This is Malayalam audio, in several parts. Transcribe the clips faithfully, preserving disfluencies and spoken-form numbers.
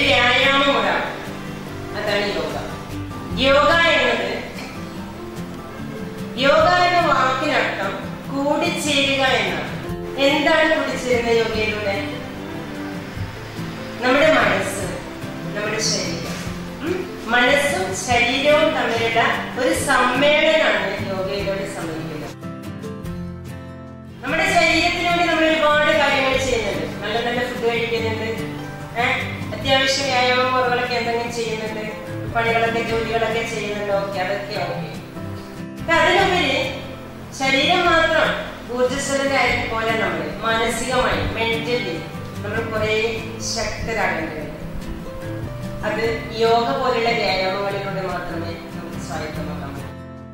വ്യായാമമാണ്. അതാണ് യോഗ. യോഗ എന്നത് യോഗ എന്ന വാക്കിനർത്ഥം കൂടിച്ചേരുക എന്നാണ്. എന്താണ് കൂടിച്ചേരുന്ന യോഗയിലൂടെ? നമ്മുടെ മനസ്സ്, നമ്മുടെ ശരീരം, മനസ്സും ശരീരവും തമ്മിലുള്ള ഒരു സമ്മേളനമാണ് യോഗയിലൂടെ സംഭവിക്കുന്നത്. നമ്മുടെ ശരീരത്തിലൂടെ നമ്മൾ ഒരുപാട് കാര്യങ്ങൾ ചെയ്യുന്നുണ്ട്. നല്ല നല്ല ഫുഡ് കഴിക്കുന്നുണ്ട്, ഏഹ് അത്യാവശ്യം വ്യായാമ മുറകളൊക്കെ എന്തെങ്കിലും ചെയ്യുന്നുണ്ട്, പണികളൊക്കെ ജോലികളൊക്കെ ചെയ്യുന്നുണ്ട്. ഓക്കെ, അതൊക്കെ ഓക്കെ. അതിനുപരി ശരീരം മാത്രം ഊർജ്ജസ്വലരായ പോലെ നമ്മൾ മാനസികമായി മെന്റലി നമ്മൾ കുറെ ശക്തരാകേണ്ടതുണ്ട്. അത് യോഗ പോലുള്ള വ്യായാമങ്ങളിലൂടെ മാത്രമേ നമുക്ക് സ്വായത്തമാക്കാൻ പറ്റൂ.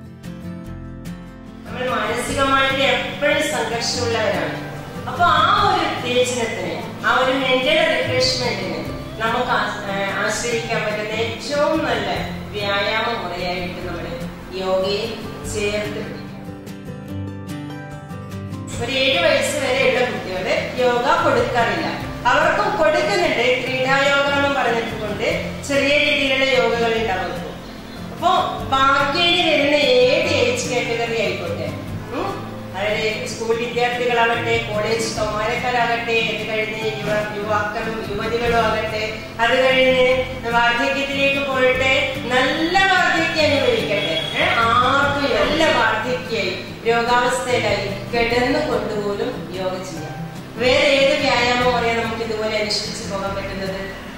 നമ്മൾ മാനസികമായിട്ട് എപ്പോഴും സംഘർഷമുള്ളവരാണ്. അപ്പൊ ആ ഒരു ഉത്തേജനത്തിന്, ആ ഒരു മെന്റൽ റിഫ്രഷ്മെന്റിന് നമുക്ക് ആശ്രയിക്കാൻ പറ്റുന്ന ഏറ്റവും നല്ല വ്യായാമ മുറയായിട്ട് നമ്മൾ യോഗയെ ചേർത്ത് പിടിക്കും. ഒരു ഏഴ് വയസ്സ് വരെയുള്ള കുട്ടികള് യോഗ കൊടുക്കാറില്ല. അവർക്കും കൊടുക്കുന്നുണ്ട്. ക്രീഡായോഗ എന്ന് പറഞ്ഞിട്ടുണ്ട്, ചെറിയ രീതിയിലുള്ള യോഗകൾ ഉണ്ടാവും. അപ്പൊ ബാക്കിയിൽ വരുന്ന ഏത് ഏജ് കാറ്റഗറി ആയിക്കോട്ടെ, അതായത് സ്കൂൾ വിദ്യാർത്ഥികളാകട്ടെ, കോളേജ് കൗമാരക്കാരാകട്ടെ, അത് കഴിഞ്ഞ് യുവ യുവാക്കളും യുവതികളും ആകട്ടെ, അത് കഴിഞ്ഞ് വാർദ്ധക്യത്തിലേക്ക് പോയിട്ട് നല്ല വാർദ്ധക്യം അനുഭവിക്കട്ടെ, ആർക്കും നല്ല വാർദ്ധക്യായി രോഗാവസ്ഥയിലായി കിടന്നു കൊണ്ടുപോലും യോഗ ചെയ്യാം. വേറെ ഏത് വ്യായാമം പറയാൻ നമുക്ക് ഇതുപോലെ അനുഷ്ഠിച്ചു പോകാൻ പറ്റുന്നത്?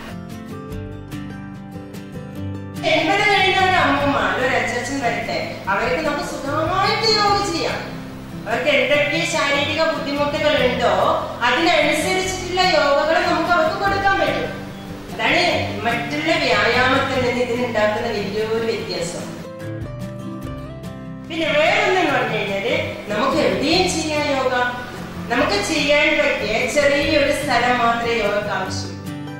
എൺപത് കഴിഞ്ഞ ഒരു അമ്മൂമ്മ, ഒരു അച്ഛൻ വരട്ടെ, അവർക്ക് നമുക്ക് സുഖമായിട്ട് യോഗ ചെയ്യാം. അവർക്ക് എന്തൊക്കെ ശാരീരിക ബുദ്ധിമുട്ടുകൾ ഉണ്ടോ അതിനനുസരിച്ചിട്ടുള്ള യോഗകൾ നമുക്ക് അവർക്ക് കൊടുക്കാൻ പറ്റും. അതാണ് മറ്റുള്ള വ്യായാമത്തിൽ നിന്ന് ഇതിനുണ്ടാക്കുന്ന വലിയൊരു വ്യത്യാസം. പിന്നെ വേറൊന്നും പറഞ്ഞു കഴിഞ്ഞാല് നമുക്ക് എവിടെയും ചെയ്യാം യോഗ. നമുക്ക് ചെയ്യാൻ പറ്റിയ ചെറിയൊരു സ്ഥലം മാത്രമേ യോഗക്ക് ആവശ്യമുള്ളൂ.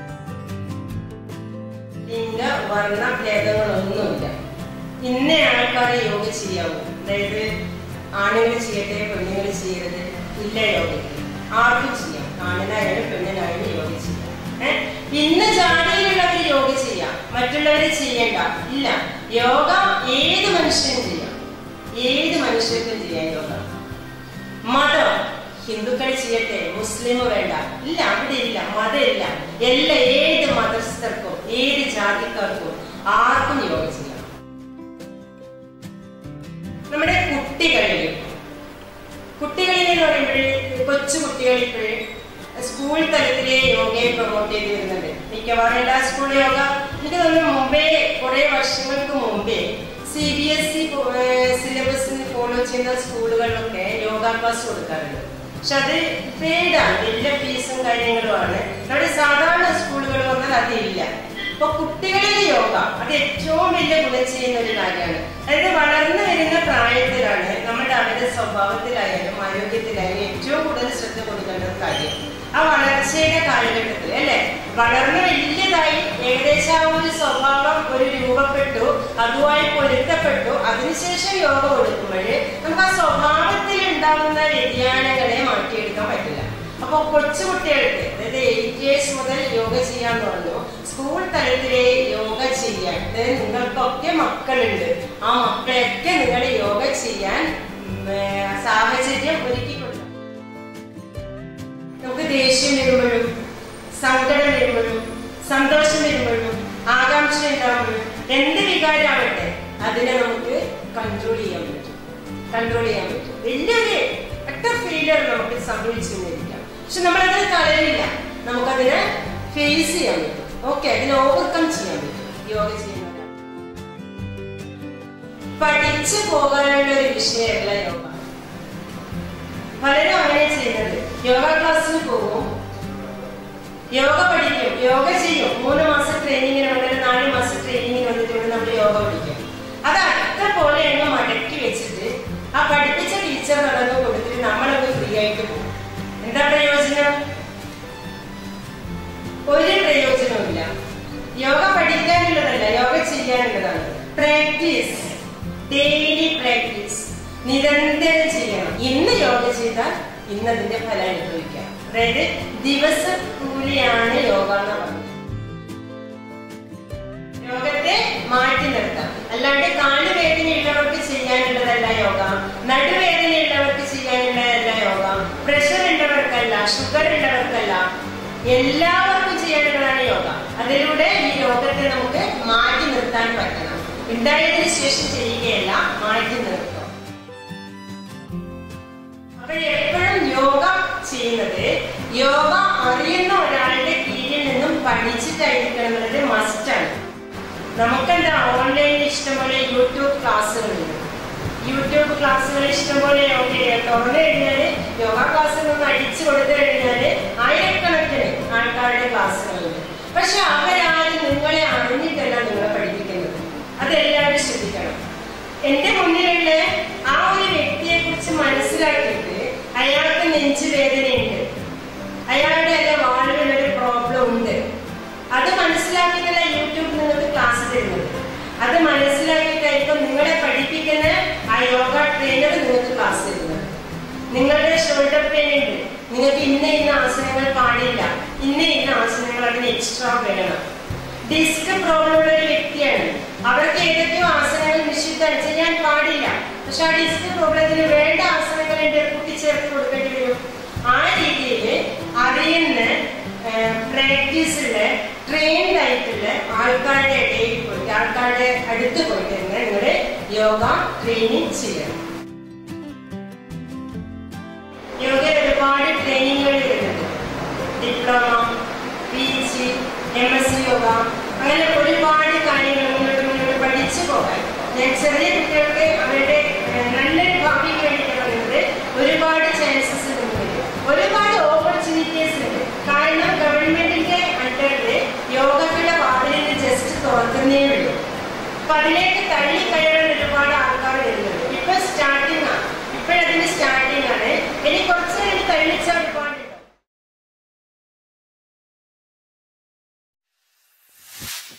ലിംഗ വർണ്ണ ഭേദങ്ങളൊന്നുമില്ല. ഇന്ന ആൾക്കാർ യോഗ ചെയ്യാവൂ, അതായത് ആണുങ്ങൾ ചെയ്യട്ടെ പെണ്ണുങ്ങൾ ചെയ്യരുത് ഇല്ല. യോഗയ്ക്ക് ആർക്കും ചെയ്യാം, ആണിനായാലും പെണ്ണിനായാലും യോഗ ചെയ്യാം. ഏഹ് ഇന്ന ജാതിയിലുള്ളവർ യോഗ ചെയ്യാം, മറ്റുള്ളവരെ ചെയ്യണ്ട ഇല്ല. യോഗ ഏത് മനുഷ്യനും ചെയ്യാം, ഏത് മനുഷ്യർക്കും ചെയ്യാം യോഗ. മതം ഹിന്ദുക്കൾ ചെയ്യട്ടെ, മുസ്ലിം വേണ്ട ഇല്ല, അവിടെ ഇല്ല. മതമില്ല, എല്ലാ ഏത് മതസ്ഥർക്കും ഏത് ജാതിക്കാർക്കും ആർക്കും യോഗ ചെയ്യാം. നമ്മുടെ കുട്ടികളിൽ കുട്ടികളിൽ എന്ന് പറയുമ്പോഴേ കൊച്ചു കുട്ടികളിൽ സ്കൂൾ തലത്തിലെ യോഗയെ പ്രൊമോട്ട് ചെയ്ത് വരുന്നുണ്ട്. മിക്കവാറും എല്ലാ സ്കൂൾ യോഗ എനിക്ക് തോന്നുന്നു മുമ്പേ കുറെ വർഷങ്ങൾക്ക് മുമ്പേ സി ബി എസ് ഇ സിലബസിന് ഫോളോ ചെയ്യുന്ന സ്കൂളുകളിലൊക്കെ യോഗ ക്ലാസ് കൊടുക്കാറുണ്ട്. പക്ഷെ അത് പെയ്ഡാണ്, വലിയ ഫീസും കാര്യങ്ങളുമാണ്. നമ്മുടെ സാധാരണ സ്കൂളുകൾ പറഞ്ഞാൽ അതില്ല. അപ്പൊ കുട്ടികളിലെ യോഗ അത് ഏറ്റവും വലിയ ഗുണം ചെയ്യുന്ന ഒരു കാര്യമാണ്. അതായത് വളർന്നു വരുന്ന പ്രായത്തിലാണ് നമ്മുടെ അവരുടെ സ്വഭാവത്തിലായാലും ആരോഗ്യത്തിലായാലും ഏറ്റവും കൂടുതൽ ശ്രദ്ധ കൊടുക്കേണ്ട ഒരു കാര്യം. ആ വളർച്ചയുടെ കാലഘട്ടത്തിൽ അല്ലെ, വളർന്ന് വലിയതായി ഏകദേശം ആ ഒരു സ്വഭാവം ഒരു രൂപപ്പെട്ടു, അതുമായി പൊരുത്തപ്പെട്ടു, അതിനുശേഷം യോഗ കൊടുക്കുമ്പോൾ നമുക്ക് ആ സ്വഭാവത്തിൽ ഉണ്ടാകുന്ന വ്യതിയാനങ്ങളെ മാറ്റിയെടുക്കാൻ പറ്റില്ല. അപ്പൊ കൊച്ചുകുട്ടികൾക്ക് അതായത് എയ്റ്റ് ഇയേഴ്സ് മുതൽ യോഗ ചെയ്യാൻ തുടങ്ങുന്നു. സ്കൂൾ തലത്തിലെ യോഗ ചെയ്യാൻ, അതായത് നിങ്ങൾക്കൊക്കെ മക്കളുണ്ട്, ആ മക്കളെയൊക്കെ നിങ്ങൾ യോഗ ചെയ്യാൻ സാഹചര്യം ഒരുക്കി കൊടുക്കണം. നമുക്ക് ദേഷ്യം വരുമ്പോഴും സങ്കടം വരുമ്പോഴും സന്തോഷം വരുമ്പോഴും ആകാംക്ഷ ഉണ്ടാകുമ്പോഴും എന്ത് വികാരമാവട്ടെ അതിനെ നമുക്ക് കൺട്രോൾ ചെയ്യാൻ പറ്റും. കൺട്രോൾ ചെയ്യാൻ പറ്റും. വലിയൊരു ഒറ്റ ഫെയിലിയർ നമുക്ക് സംഭവിച്ചു എന്നിരിക്കാം, പക്ഷെ നമ്മളതിനെ കളയില്ല, നമുക്കതിനെ ഫേസ് ചെയ്യാൻ പറ്റും. ഓക്കെ, അതിനെ ഓവർകം ചെയ്യാൻ പറ്റും യോഗ ചെയ്യുന്നവരാണ്. പഠിച്ചു പോകാനുള്ള ഒരു വിഷയമല്ല യോഗ. പലരും അങ്ങനെ ചെയ്യുന്നത്, യോഗ ക്ലാസ്സിൽ പോകും, യോഗ പഠിക്കും, യോഗ ചെയ്യും, മൂന്ന് മാസം ട്രെയിനിങ്ങിന് വന്നിട്ട് നാല് മാസം ട്രെയിനിങ്ങിന് വന്നിട്ട് നമ്മൾ യോഗ പഠിക്കും. അത് അത്ര പോലെ അങ്ങ് മടക്കി വെച്ചിട്ട് ആ പഠിപ്പിച്ച ടീച്ചർ നടന്നു കൊടുത്തിട്ട് നമ്മളൊക്കെ ഫ്രീ ആയിട്ട് പോകും. എന്താ പ്രയോജനം? ഒരു പ്രയോജനവുമില്ല. യോഗ പഠിക്കാനുള്ളതല്ല, യോഗ ചെയ്യാനുള്ളതാണ്. പ്രാക്ടീസ്, ഡെയിലി പ്രാക്ടീസ്, നിരന്തരം ചെയ്യണം. ഇന്ന് യോഗ ചെയ്താൽ ഇന്ന് അതിന്റെ ഫലം അനുഭവിക്കാം. അതായത് ദിവസ കൂലിയാണ് യോഗ എന്ന് പറഞ്ഞത്. മാറ്റി നിർത്താം. അല്ലാണ്ട് കാലുവേദനയുള്ളവർക്ക് ചെയ്യാനുള്ളതല്ല യോഗ, നടുവേദനയുള്ളവർക്ക് ചെയ്യാനുള്ളതല്ല യോഗ, പ്രഷർ ഉള്ളവർക്കല്ല, ഷുഗർ ഉള്ളവർക്കല്ല, എല്ലാവർക്കും ചെയ്യാനുള്ളതാണ് യോഗ. അതിലൂടെ ഈ രോഗത്തെ നമുക്ക് മാറ്റി നിർത്താൻ പറ്റണം. ഉണ്ടായതിനു ശേഷം ചെയ്യുകയല്ല, മാറ്റി നിർത്തുക. അപ്പോൾ എപ്പോഴും യോഗ ചെയ്യുന്നത് യോഗ അറിയുന്ന ഒരാളുടെ കീഴിൽ നിന്നും പഠിച്ചിട്ടായിരിക്കണം എന്നുള്ളത് മസ്റ്റാണ്. നമുക്കെന്താ ഓൺലൈനിൽ ഇഷ്ടംപോലെ യൂട്യൂബ് ക്ലാസ്സുകളുണ്ട്. യൂട്യൂബ് ക്ലാസ്സുകൾ ഇഷ്ടംപോലെ യോഗ തുറന്നു കഴിഞ്ഞാൽ യോഗ ക്ലാസ്സുകളൊന്നും അടിച്ചു കൊടുത്തു കഴിഞ്ഞാൽ ആയിരക്കണക്കിന് ആൾക്കാരുടെ ക്ലാസ്സുകളുണ്ട്. പക്ഷെ അവരാരും നിങ്ങളെ അറിഞ്ഞിട്ടല്ല നിങ്ങളെ പഠിപ്പിക്കുന്നത്. അതെല്ലാവരും ശ്രദ്ധിക്കണം. എന്റെ മുന്നിലുള്ള ആ ഒരു വ്യക്തിയെ കുറിച്ച് മനസ്സിലാക്കിയിട്ട് അയാൾക്ക് നെഞ്ചുവേദനയുണ്ട്, അയാളുടെ അല്ല വാൾവിനൊരു പ്രോബ്ലം ഉണ്ട്, അത് മനസ്സിലാക്കിയിട്ടല്ല യൂട്യൂബിൽ നിങ്ങൾക്ക് ക്ലാസ് തരുന്നത്. അത് മനസ്സിലാക്കിയിട്ടായിരിക്കും നിങ്ങളെ പഠിപ്പിക്കുന്ന ആ യോഗ ട്രെയിനർ നിങ്ങൾക്ക് ക്ലാസ് തരുന്നത്. നിങ്ങളുടെ ഷോൾഡർ പെയിൻ ഉണ്ട്, നിങ്ങൾക്ക് ഇന്ന ഇന്ന ആസനങ്ങൾ പാടില്ല, ഇന്ന ഇന്ന ആസനങ്ങൾ അതിന് എക്സ്ട്രാ വേണം. ഡിസ്ക് പ്രോബ്ലം ഉള്ള ഒരു വ്യക്തിയാണ്, അവർക്ക് ഏതൊക്കെയോ ആസനങ്ങൾ നിശ്ചിതം ചെയ്യാൻ പാടില്ല, പക്ഷെ ആ ഡിസ്ക് പ്രോബ്ലത്തിന് വേണ്ട ആസനങ്ങൾ എന്റെ കൂട്ടിച്ചേർത്ത് കൊടുക്കേണ്ടി വരും. ആ രീതിയിൽ അറിയുന്ന പ്രാക്ടീസുള്ള ട്രെയിൻഡ് ആയിട്ടുള്ള ആൾക്കാരുടെ ഇടയിൽ പോയിട്ട് ആൾക്കാരുടെ അടുത്ത് പോയിട്ട് നിങ്ങൾ യോഗ ട്രെയിനിങ് ചെയ്യണം. യോഗയിൽ ഒരുപാട് ട്രെയിനിങ്ങുകൾ വരുന്നുണ്ട്. Diploma, P G, M S C yoga, അങ്ങനെ ഒരുപാട് കാര്യങ്ങൾ മുന്നോട്ട് മുന്നോട്ട് പഠിച്ചു പോകാൻ ഞാൻ ചെറിയ കുട്ടികൾക്ക് അവരുടെ നല്ലൊരു ഭാവിക്ക് വേണ്ടിയിട്ട് പറയുന്നത് ഒരുപാട് ചാൻസസ് ഉണ്ട്, ഒരുപാട് ഓപ്പർച്യൂണിറ്റീസ് ഉണ്ട്. കാരണം ഗവൺമെന്റിന്റെ അണ്ടറില് യോഗക്കുള്ള വാതിലിന് ജസ്റ്റ് തുറക്കുന്നേ ഉള്ളൂ. അപ്പൊ അതിലേക്ക് തള്ളി കയറാൻ ഒരുപാട് ആൾക്കാർ വരുന്നുണ്ട്. ഇപ്പൊ സ്റ്റാർട്ടിംഗ് ആണ്, ഇപ്പോഴതിന് സ്റ്റാർട്ടിംഗ് ആണ്. ഇനി കുറച്ച് കഴിഞ്ഞ് തള്ളിച്ചാൽ ഒരുപാടുണ്ട്.